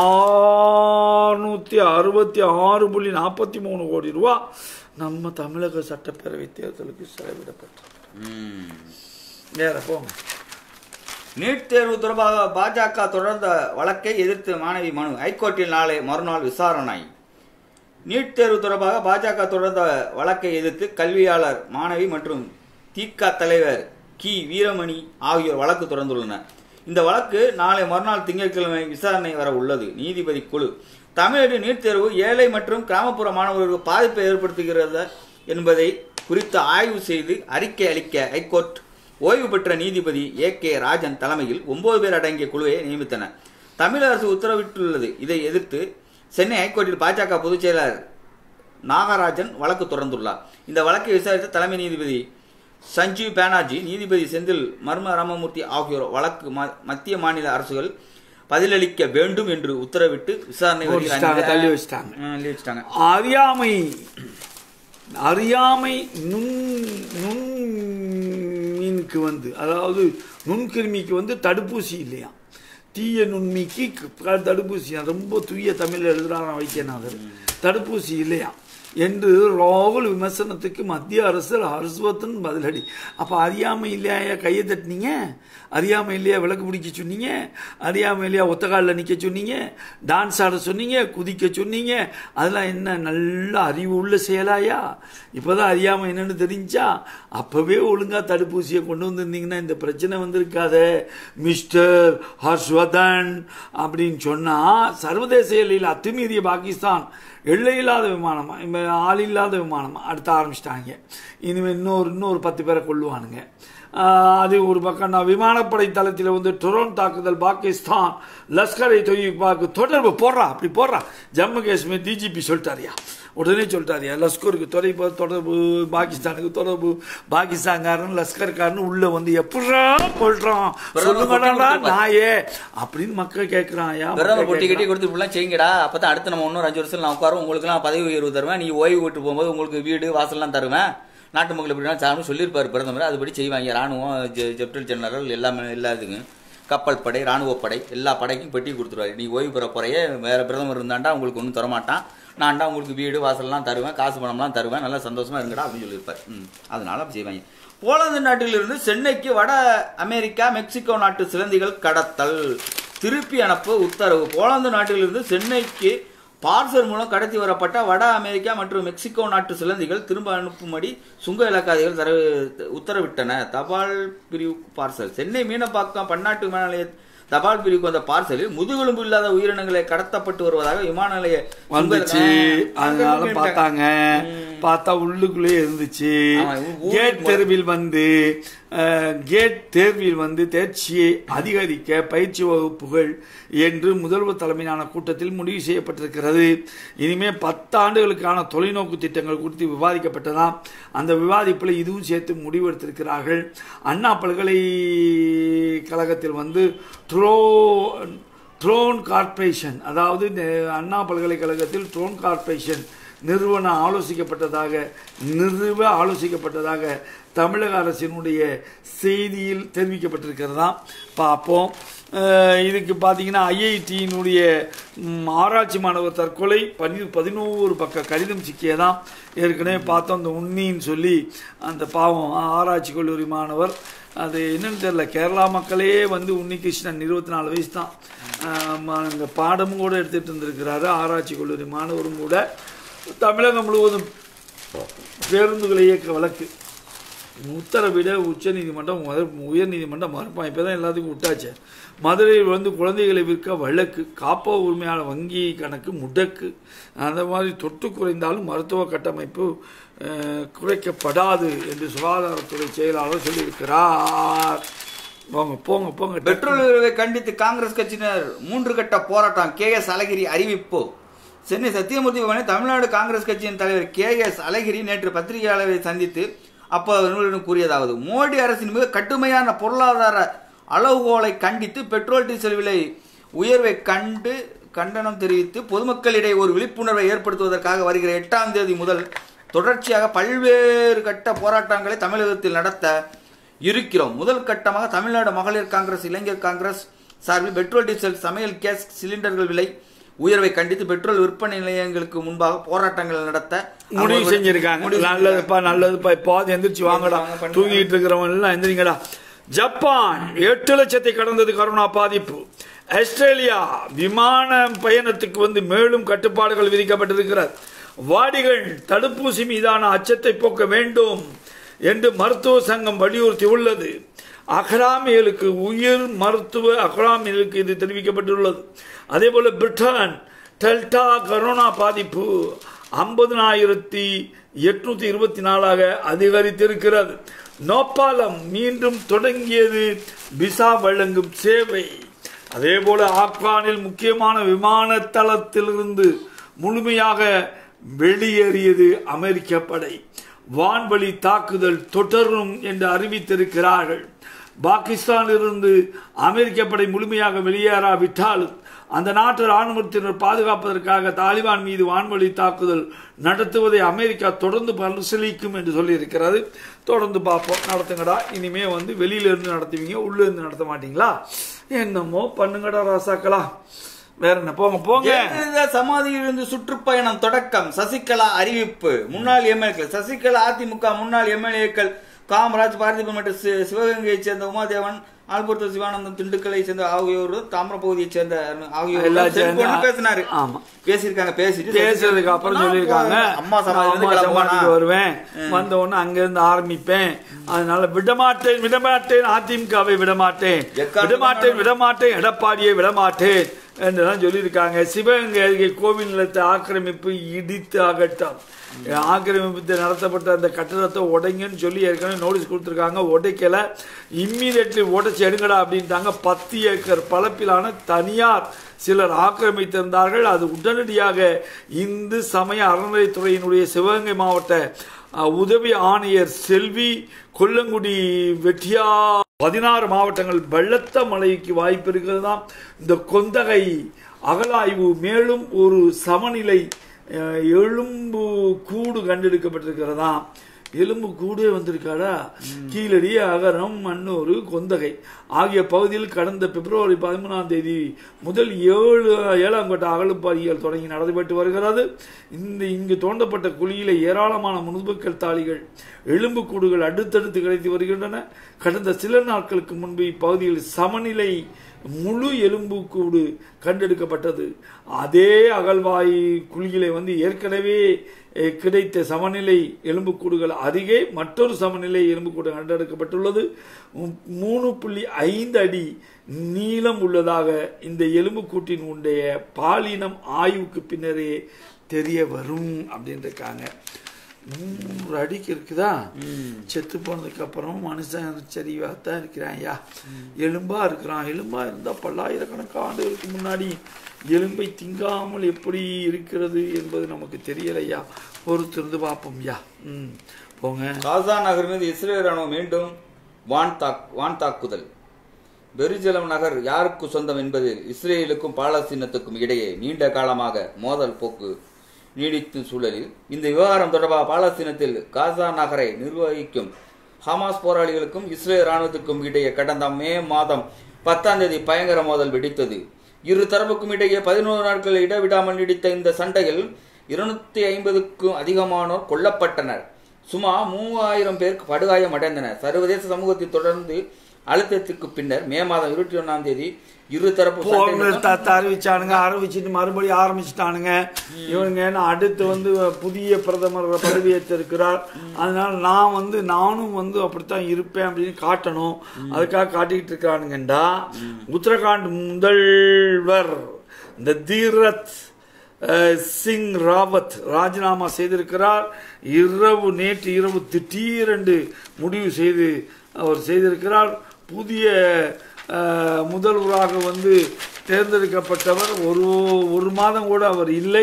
அறுநூத்தி அறுபத்தி ஆறு புள்ளி நாற்பத்தி மூணு கோடி ரூபா நம்ம தமிழக சட்டப்பேரவை தேர்தலுக்கு செலவிடப்பட்டது. வேற போங்க. நீட் தேர்வு தொடர்பாக பாஜக தொடர்ந்த வழக்கை எதிர்த்து மாணவி மனு. ஹைகோர்ட்டில் நாளை மறுநாள் விசாரணை. நீட் தேர்வு தொடர்பாக பாஜக தொடர்ந்த வழக்கை எதிர்த்து கல்வியாளர் மாணவி மற்றும் திக தலைவர் கி வீரமணி ஆகியோர் வழக்கு தொடர்ந்துள்ளனர். இந்த வழக்கு நாளை மறுநாள் திங்கட்கிழமை விசாரணை வர உள்ளது. நீதிபதி குழு தமிழக நீட் தேர்வு ஏழை மற்றும் கிராமப்புற மாணவர்களுக்கு பாதிப்பை ஏற்படுத்துகிறது என்பதை குறித்து ஆய்வு செய்து அறிக்கை அளிக்க ஹைகோர்ட் ஓய்வு பெற்ற நீதிபதி ஏ கே ராஜன் தலைமையில் ஒன்பது பேர் அடங்கிய குழுவை நியமித்தனர். தமிழக அரசு உத்தரவிட்டுள்ளது. இதை எதிர்த்து சென்னை ஹைகோர்ட்டில் பாஜக பொதுச் செயலாளர் நாகராஜன் வழக்கு தொடர்ந்துள்ளார். இந்த வழக்கை விசாரித்த தலைமை நீதிபதி சஞ்சீவ் பானர்ஜி, நீதிபதி செந்தில் மர்ம ராமமூர்த்தி ஆகியோர் வழக்கு மத்திய மாநில அரசுகள் பதிலளிக்க வேண்டும் என்று உத்தரவிட்டு விசாரணை தள்ளி வச்சிட்டாங்க. அறியாமை அறியாமை நுண்மீனுக்கு வந்து, அதாவது நுண்கிருமிக்கு வந்து தடுப்பூசி இல்லையா, தீய நுண்மிக்கு தடுப்பூசியா, ரொம்ப தூய தமிழ் எழுதுறாங்க வைத்தியநாதர், தடுப்பூசி இல்லையா என்று ராகுல் விமர்சனத்துக்கு மத்திய அரசு ஹர்ஷ்வர்தன் பதிலடி. அப்போ அறியாமை இல்லையா கையை தட்டினீங்க, அறியாமை இல்லையா விளக்கு பிடிக்க சொன்னீங்க, அறியாமை இல்லையா ஒத்தக்காலில் நிற்க சொன்னீங்க, டான்ஸ் ஆட சொன்னீங்க, குதிக்க சொன்னீங்க, அதெல்லாம் என்ன நல்ல அறிவு உள்ள செயலாயா? இப்போதான் அறியாமை என்னன்னு தெரிஞ்சா அப்பவே ஒழுங்கா தடுப்பூசியை கொண்டு வந்திருந்தீங்கன்னா இந்த பிரச்சனை வந்திருக்காத மிஸ்டர் ஹர்ஷ்வர்தன் அப்படின்னு சொன்னா. சர்வதேச எல்லையில் அத்துமீறிய பாகிஸ்தான் எல்லையில்லாத விமானமா, இப்போ ஆள் இல்லாத விமானமா அடுத்த ஆரம்பிச்சிட்டாங்க. இனிமேல் இன்னொரு இன்னொரு பத்து பேரை கொள்ளுவானுங்க. அது ஒரு பக்கம். நான் விமானப்படை தளத்தில் வந்து ட்ரோன் தாக்குதல் பாகிஸ்தான் லஷ்கரை தொய்பாக்கு தொடர்பு போடுறா, அப்படி போடுறா. ஜம்மு காஷ்மீர் டிஜிபி சொல்லிட்டாரியா, உடனே சொல்லிட்டாரியா லஷ்கருக்கு தொடர்பு தொடர்பு பாகிஸ்தானுக்கு தொடர்பு, பாகிஸ்தான்காரன் லஷ்கர்காரன் உள்ள வந்து எப்படா கொள்றான் சொல்லுங்கடா நாயே அப்படின்னு மக்கள் கேட்கிறான். பொட்டி கட்டி கொடுத்து செய்யுங்கடா, அப்பதான் அடுத்து நம்ம இன்னொரு அஞ்சு வருஷம் நான் உட்காரும், உங்களுக்கு எல்லாம் பதவி உயர்வு தருவேன், நீ ஓய்வு விட்டு போகும்போது உங்களுக்கு வீடு வாசல்லாம் தருவேன், நாட்டு மக்கள் எப்படின்னா சார்னு சொல்லியிருப்பார் பிரதமர், அதுபடி செய்வாங்க. ராணுவம், லெப்டினன்ட் ஜெனரல் எல்லாமே எல்லாத்துக்கும் கப்பல் படை, ராணுவப்படை எல்லா படைக்கும் பெட்டி கொடுத்துருவாரு. நீ ஓய்வு பெற போறையே வேற பிரதமர் இருந்தாண்டா உங்களுக்கு ஒன்றும் தரமாட்டான், நான்டா உங்களுக்கு வீடு வாசல்லாம் தருவேன், காசு பணம்லாம் தருவேன், நல்லா சந்தோஷமா இருங்கடா அப்படின்னு சொல்லியிருப்பார். ம் அதனால அப்படி செய்வாங்க. போலந்து நாட்டிலிருந்து சென்னைக்கு வட அமெரிக்கா மெக்சிகோ நாட்டு சிலந்திகள் கடத்தல் திருப்பி அனுப்ப உத்தரவு. போலந்து நாட்டிலிருந்து சென்னைக்கு பார்சல் மூலம் கடத்தி வரப்பட்ட வட அமெரிக்கா மற்றும் மெக்சிகோ நாட்டு சிலந்திகள் திரும்ப அனுப்பும்படி சுங்க இலாக்காதிகள் தர உத்தரவிட்டன. தபால் பிரிவு பார்சல். சென்னை மீனப்பாக்கம் பன்னாட்டு விமான நிலைய தபால் பிரிவுக்கு வந்த பார்சலில் முதுகெலும்பு இல்லாத உயிரினங்களை கடத்தப்பட்டு வருவதாக விமான நிலைய வந்துச்சு. அதனால பார்த்தாங்க, பார்த்தா உள்ளுக்குள்ளே இருந்துச்சு. கேட் தேர்வில் வந்து கேட் தேர்வில் வந்து தேர்ச்சியை அதிகரிக்க பயிற்சி வகுப்புகள் என்று முதல்வர் தலைமையிலான கூட்டத்தில் முடிவு செய்யப்பட்டிருக்கிறது. இனிமே பத்தாண்டுகளுக்கான தொலைநோக்கு திட்டங்கள் குறித்து விவாதிக்கப்பட்டதாம். அந்த விவாதிப்பில் இதுவும் சேர்த்து முடிவெடுத்திருக்கிறார்கள். அண்ணா பல்கலைக்கழகத்தில் வந்து ட்ரோ ட்ரோன் கார்ப்பரேஷன், அதாவது அண்ணா பல்கலைக்கழகத்தில் ட்ரோன் கார்ப்பரேஷன் நிறுவன ஆலோசிக்கப்பட்டதாக நிறுவ ஆலோசிக்கப்பட்டதாக தமிழக அரசினுடைய செய்தியில் தெரிவிக்கப்பட்டிருக்கிறதா. பார்ப்போம். இதுக்கு பார்த்தீங்கன்னா ஐஐடியினுடைய ஆராய்ச்சி மாணவர் தற்கொலை பதி பதினோரு பக்க கடிதம் சிக்கியதான். ஏற்கனவே பார்த்தோம், அந்த உண்ணின்னு சொல்லி அந்த பாவம் ஆராய்ச்சி கல்லூரி மாணவர், அது என்னன்னு தெரியல, கேரளா மக்களே வந்து உன்னிகிருஷ்ணன் இருபத்தி நாலு வயசு தான், அங்கே பாடமும் கூட எடுத்துகிட்டு இருந்திருக்கிறாரு. ஆராய்ச்சி கல்லூரி மாணவரும் கூட. தமிழகம் முழுவதும் பேருந்துகளை இயக்க வழக்கு உத்தரவிட உச்ச நீதிமன்றம் உயர் நீதிமன்றம் மறுப்பான். இப்போ தான் எல்லாத்துக்கும் விட்டாச்சு. மதுரையில் வந்து குழந்தைகளை விற்க வழக்கு, காப்பா உரிமையாளர் வங்கி கணக்கு முடக்கு. அந்த மாதிரி தொற்று குறைந்தாலும் மருத்துவ கட்டமைப்பு குறைக்கப்படாது என்று சுகாதாரத்துறை செயலாளர் சொல்லியிருக்கிறார். போங்க போங்க போங்க. பெட்ரோல் உயர்வை கண்டித்து காங்கிரஸ் கட்சியினர் மூன்று கட்ட போராட்டம். கே எஸ் அழகிரி அறிவிப்பு. சென்னை சத்தியமூர்த்தி பவனில் தமிழ்நாடு காங்கிரஸ் கட்சியின் தலைவர் கே எஸ் அழகிரி நேற்று பத்திரிகையாளரை சந்தித்து அப்போது கூறியதாவது: மோடி அரசின் மிக கடுமையான பொருளாதார அளவுகோலை கண்டித்து பெட்ரோல் டீசல் விலை உயர்வை கண்டு கண்டனம் தெரிவித்து பொதுமக்களிடையே ஒரு விழிப்புணர்வை ஏற்படுத்துவதற்காக வருகிற எட்டாம் தேதி முதல் தொடர்ச்சியாக பல்வேறு கட்ட போராட்டங்களை தமிழகத்தில் நடத்த இருக்கிறோம். முதல் கட்டமாக தமிழ்நாடு மகளிர் காங்கிரஸ், இளைஞர் காங்கிரஸ் சார்பில் பெட்ரோல் டீசல் சமையல் கேஸ் சிலிண்டர்கள் விலை உயர்வை கண்டித்து பெட்ரோல் விற்பனை நிலையங்களுக்கு முன்பாக போராட்டங்கள் நடத்த முடிவு செஞ்சிருக்காங்க. நல்லதுப்பா நல்லதுப்பா. இப்போ எந்திரிச்சு வாங்கடா, தூங்கிட்டு இருக்கிறவங்க எல்லாம் எந்திரிங்கடா. ஜப்பான் எட்டு லட்சத்தை கடந்தது கொரோனா பாதிப்பு. ஆஸ்திரேலியா விமான பயணத்துக்கு வந்து மேலும் கட்டுப்பாடுகள் விதிக்கப்பட்டிருக்கிறது. வாடிகள் தடுப்பூசி மீதான அச்சத்தை போக்க வேண்டும் என்று மருத்துவ சங்கம் வலியுறுத்தி உள்ளது. அகராமியலுக்கு உயிர் மருத்துவ அகராமியலுக்கு இது தெரிவிக்கப்பட்டுள்ளது. அதே போல பிரிட்டன் டெல்டா கொரோனா பாதிப்பு ஐம்பதுனாயிரத்தி எட்நூத்தி இருபத்தி நாலாக அதிகரித்திருக்கிறது. நேபாளம் மீண்டும் தொடங்கியது விசா வழங்கும் சேவை. அதே போல ஆப்கானில் முக்கியமான விமான தளத்திலிருந்து முழுமையாக வெளியேறியது அமெரிக்க படை. வான்வழி தாக்குதல் தொடரும் என்று அறிவித்திருக்கிறார்கள். பாகிஸ்தானிலிருந்து அமெரிக்க படை முழுமையாக வெளியேறாவிட்டாலும் அந்த நாட்டு ராணுவத்தினர் பாதுகாப்பதற்காக தாலிபான் மீது வான்வழி தாக்குதல் நடத்துவதை அமெரிக்கா தொடர்ந்து பரிசீலிக்கும் என்று சொல்லியிருக்கிறது. தொடர்ந்து பார்ப்போம். நடத்துங்கடா. இனிமே வந்து வெளியில இருந்து நடத்துவீங்க, உள்ள இருந்து நடத்த மாட்டீங்களா? என்னமோ பண்ணுங்கடா ராசாக்களா. வேற என்ன? போங்க போங்க. சமாதியிலிருந்து சுற்றுப்பயணம் தொடக்கம். சசிகலா அறிவிப்பு. முன்னாள் எம்எல்ஏக்கள் சசிகலா அதிமுக முன்னாள் எம்எல்ஏக்கள் காமராஜ், பார்த்திபன் மற்றும் சிவகங்கையைச் சேர்ந்த உமாதேவன், ஆல்பர்ட் சிவானந்தம், திண்டுக்கலை சேர்ந்த ஆகியோர், தாமிர பகுதியை சேர்ந்த ஆகியோர் பேசினாரு. ஆமா பேசியிருக்காங்க. பேசிட்டு பேசுறதுக்கு அப்புறம் சொல்லியிருக்காங்க, அம்மா சமாதிக்கு வருவேன், வந்த உடனே அங்க இருந்து ஆரம்பிப்பேன், அதனால விடமாட்டேன் விடமாட்டேன் அதிமுகவை விடமாட்டேன் விடமாட்டேன் விடமாட்டேன் எடப்பாடியை விடமாட்டேன் என்றுதான் சொல்லியிருக்காங்க. சிவகங்கை அருகே கோவில் நிலத்தை ஆக்கிரமிப்பு இடித்து அகட்டம். ஆக்கிரமிப்பு நடத்தப்பட்ட அந்த கட்டடத்தை உடைங்கன்னு சொல்லி ஏற்கனவே நோட்டீஸ் கொடுத்துருக்காங்க. உடைக்கல, இம்மீடியட்லி உடைச்சு எடுங்கடா அப்படின்ட்டாங்க. பத்து ஏக்கர் பரப்பிலான தனியார் சிலர் ஆக்கிரமித்திருந்தார்கள். அது உடனடியாக இந்து சமய அறநிலையத்துறையினுடைய சிவகங்கை மாவட்ட உதவி ஆணையர் செல்வி கொல்லங்குடி வெட்டியா பதினாறு மாவட்டங்கள் பலத்த மழைக்கு வாய்ப்பு இருக்கிறதாம். இந்த கொந்தகை அகலாய்வு மேலும் ஒரு சமநிலை எலும்பு கூடு கண்டெடுக்கப்பட்டிருக்கிறதாம். எலும்பு கூடே வந்திருக்காடா. கீழடி, அகரம், மண்ணூர், கொந்தகை ஆகிய பகுதியில் கடந்த பிப்ரவரி பதிமூணாம் தேதி முதல் ஏழு ஏழாம் கட்ட அகழ்பணிகள் தொடங்கி நடைபெற்று வருகிறது. இந்த இங்கு தோண்டப்பட்ட குழியில ஏராளமான முதுமக்கள் தாளிகள், எலும்பு கூடுகள் அடுத்தடுத்து கிடைத்து வருகின்றன. கடந்த சில நாட்களுக்கு முன்பு இப்பகுதியில் சமநிலை முழு எலும்பு கூடு கண்டெடுக்கப்பட்டது. அதே அகழ்வாய் குழியிலே வந்து ஏற்கனவே கிடைத்த சமநிலை எலும்புக்கூடுகள் அருகே மற்றொரு சமநிலை எலும்புக்கூடு கண்டெடுக்கப்பட்டுள்ளது. மூணு புள்ளி ஐந்து அடி நீளம் உள்ளதாக இந்த எலும்புக்கூட்டின் உடைய பாலினம் ஆய்வுக்கு பின்னரே தெரிய வரும் அப்படின்னு இருக்காங்க. நூறு அடிக்கு இருக்குதா. செத்து போனதுக்கு அப்புறம் மனுஷன் சரிவாத்தான் இருக்கிறான். ஐயா எலும்பா இருக்கிறான். எலும்பா இருந்தா பல்லாயிரக்கணக்கான ஆண்டுகளுக்கு முன்னாடி எலும்பை திங்காமல் எப்படி இருக்கிறது என்பது நமக்கு தெரியலையா. பொறுத்திருந்து பார்ப்போம். யா ம் போங்க. காசா நகர் மீது இஸ்ரேல் ராணுவம் மீண்டும் வான் தாக் வான் தாக்குதல். பெருஜலம் நகர் யாருக்கு சொந்தம் என்பதில் இஸ்ரேலுக்கும் பாலஸ்தீனத்துக்கும் இடையே நீண்ட காலமாக மோதல் போக்கு நீடிக்கும் சூழலில் இந்த விவகாரம் தொடர்பாக பாலஸ்தீனத்தில் காசா நகரை நிர்வகிக்கும் ஹமாஸ் போராளிகளுக்கும் இஸ்ரேல் ராணுவத்திற்கும் இடையே கடந்த மே மாதம் பத்தாம் தேதி பயங்கர மோதல் வெடித்தது. இரு தரப்புக்கும் இடையே பதினோரு நாட்கள் இடைவிடாமல் நீடித்த இந்த சண்டையில் இருநூத்தி ஐம்பதுக்கும் அதிகமானோர் கொல்லப்பட்டனர். சுமார் மூவாயிரம் பேருக்கு படுகாயம் அடைந்தனர். சர்வதேச சமூகத்தை தொடர்ந்து அழுத்தத்துக்கு பின்னர் மே மாதம் இருபத்தி ஒன்னாம் தேதி இரு தரப்பு அறிவிச்சானுங்க. அறிவிச்சுட்டு மறுபடியும் ஆரம்பிச்சுட்டானுங்க இவனுங்க. அடுத்து வந்து புதிய பிரதமர் பதவியேற்றிருக்கிறார். அதனால நான் வந்து நானும் வந்து அப்படித்தான் இருப்பேன் அப்படின்னு காட்டணும். அதுக்காக காட்டிக்கிட்டு இருக்கிறானுங்கண்டா. உத்தரகாண்ட் முதல்வர் இந்த தீரத் சிங் ராவத் ராஜினாமா செய்திருக்கிறார். இரவு நேற்று இரவு திடீரென்று முடிவு செய்து அவர் செய்திருக்கிறார். புதிய முதல்வராக வந்து தேர்ந்தெடுக்கப்பட்டவர் ஒரு ஒரு மாதம் கூட அவர் இல்லை.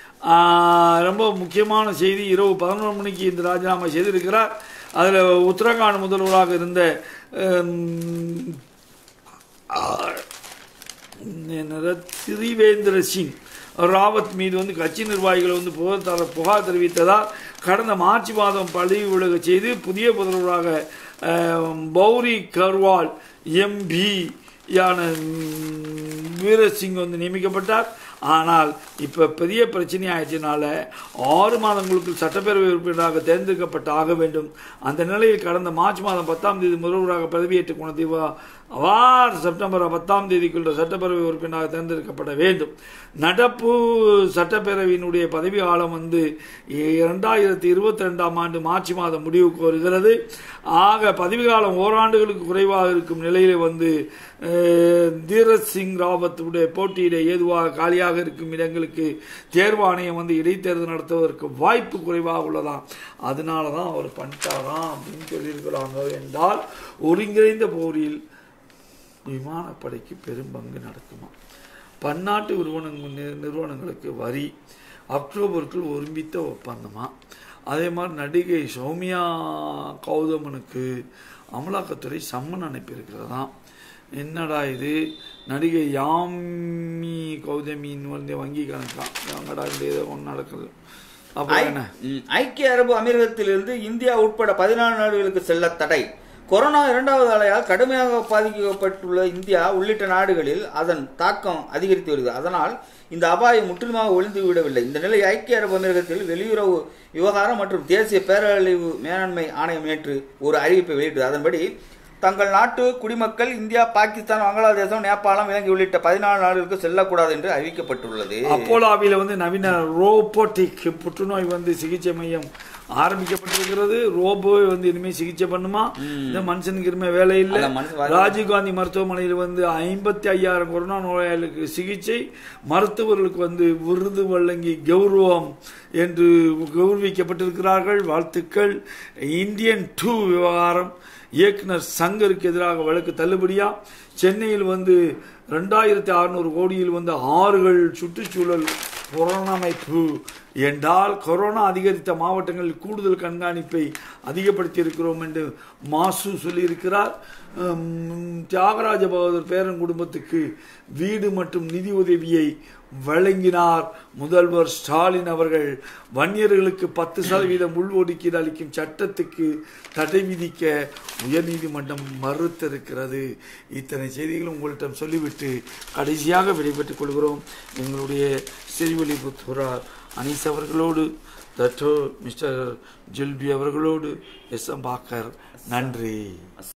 ரொம்ப முக்கியமான செய்தி, இரவு பதினொன்று மணிக்கு இந்த ராஜினாமா செய்திருக்கிறார். அதில் உத்தரகாண்ட் முதல்வராக இருந்த திரிவேந்திர சிங் ராவத் மீது வந்து கட்சி நிர்வாகிகள் வந்து புகார் புகார் தெரிவித்ததால் கடந்த மார்ச் மாதம் பதவி விலக செய்து புதிய முதல்வராக பௌரி கர்வால் எம்பி யான வீரசிங் வந்து நியமிக்கப்பட்டார். ஆனால் இப்ப பெரிய பிரச்சனை ஆயிடுச்சுனால ஆறு மாதங்களுக்கு சட்டப்பேரவை உறுப்பினராக தேர்ந்தெடுக்கப்பட்டு ஆக வேண்டும். அந்த நிலையில் கடந்த மார்ச் மாதம் பத்தாம் தேதி முதல்வராக பதவியேற்றுக் கொண்ட அவர் செப்டம்பர் பத்தாம் தேதிக்குள்ள சட்டப்பேரவை உறுப்பினராக தேர்ந்தெடுக்கப்பட வேண்டும். நடப்பு சட்டப்பேரவையினுடைய பதவி காலம் வந்து இரண்டாயிரத்தி இருபத்தி ரெண்டாம் ஆண்டு மார்ச் மாதம் முடிவுக்கு வருகிறது. ஆக பதவி காலம் ஓராண்டுகளுக்கு குறைவாக இருக்கும் நிலையில் வந்து தீரத் சிங் ராவத்துடைய போட்டியிட ஏதுவாக காலியாக இருக்கும் இடங்களுக்கு தேர்வு ஆணையம் வந்து இடைத்தேர்தல் நடத்துவதற்கு வாய்ப்பு குறைவாக உள்ளதாம். அதனாலதான் அவர் பண்ணிட்டாராம் அப்படின்னு சொல்லியிருக்கிறாங்க. என்றால் ஒருங்கிணைந்த போரில் விமானப்படைக்கு பெரும் பங்கு நடக்குமா. பன்னாட்டு நிறுவனங்கள் நிறுவனங்களுக்கு வரி அக்டோபருக்குள் ஒருமித்த ஒப்பந்தமா. அதே மாதிரி நடிகை சௌமியா கௌதமனுக்கு அமலாக்கத்துறை சம்மன் அனுப்பியிருக்கிறதாம். என்னடா இது, நடிகை யாமி கௌதமின் வந்து வங்கி கணக்காம். எங்கடா இந்த ஒன்று நடக்குது. அப்புறம் என்ன, ஐக்கிய அரபு அமீரகத்திலிருந்து இந்தியா உட்பட பதினாலு நாடுகளுக்கு செல்ல தடை. கொரோனா இரண்டாவது அலையால் கடுமையாக பாதிக்கப்பட்டுள்ள இந்தியா உள்ளிட்ட நாடுகளில் அதன் தாக்கம் அதிகரித்து வருகிறது. அதனால் இந்த அபாயம் முற்றிலுமாக ஒழிந்து விடவில்லை. இந்த நிலை ஐக்கிய அரபு அமீரகத்தில் வெளியுறவு விவகாரம் மற்றும் தேசிய பேரழிவு மேலாண்மை ஆணையம் நேற்று ஒரு அறிவிப்பை வெளியிட்டது. அதன்படி தங்கள் நாட்டு குடிமக்கள் இந்தியா, பாகிஸ்தான், வங்காளதேசம், நேபாளம், இலங்கை உள்ளிட்ட பதினாலு நாடுகளுக்கு செல்லக்கூடாது என்று அறிவிக்கப்பட்டுள்ளது. அப்போலாவில் வந்து நவீன ரோபோட்டிக் புற்றுநோய் வந்து சிகிச்சை மையம் ஆரம்பிக்கப்பட்டிருக்கிறது. ரோபோவை வந்து இனிமே சிகிச்சை பண்ணுமா? இந்த மனுஷனுக்கு இனிமே வேலை இல்லை. ராஜீவ்காந்தி மருத்துவமனையில் வந்து ஐம்பத்தி ஐயாயிரம் கொரோனா நோயாளிகளுக்கு சிகிச்சை. மருத்துவர்களுக்கு வந்து விருது வழங்கி கௌரவம் என்று கௌரவிக்கப்பட்டிருக்கிறார்கள். வாழ்த்துக்கள். இந்தியன் டூ விவகாரம் இயக்குனர் சங்கருக்கு எதிராக வழக்கு தள்ளுபடியா. சென்னையில் வந்து ரெண்டாயிரத்தி அறுநூறு கோடியில் வந்து ஆறுகள் சுற்றுச்சூழல் புறணமைப்பு என்றால் கொரோனா அதிகரித்த மாவட்டங்களில் கூடுதல் கண்காணிப்பை அதிகப்படுத்தி இருக்கிறோம் என்று மாசு சொல்லியிருக்கிறார். தியாகராஜ பகதூர் பேரன் குடும்பத்துக்கு வீடு மற்றும் நிதி உதவியை வழங்கினார் முதல்வர் ஸ்டாலின் அவர்கள். வன்னியர்களுக்கு பத்து சதவீதம் உள்ஒதுக்கீடு அளிக்கும் சட்டத்துக்கு தடை விதிக்க உயர்நீதிமன்றம் மறுத்திருக்கிறது. இத்தனை செய்திகளும் உங்களிடம் சொல்லிவிட்டு கடைசியாக விடைபெற்றுக் கொள்கிறோம். எங்களுடைய செய்திவெளிபுத்துரா அனீஸ் அவர்களோடு, தட்டோ மிஸ்டர் ஜில்பி அவர்களோடு, எஸ் எம் பாக்கர். நன்றி.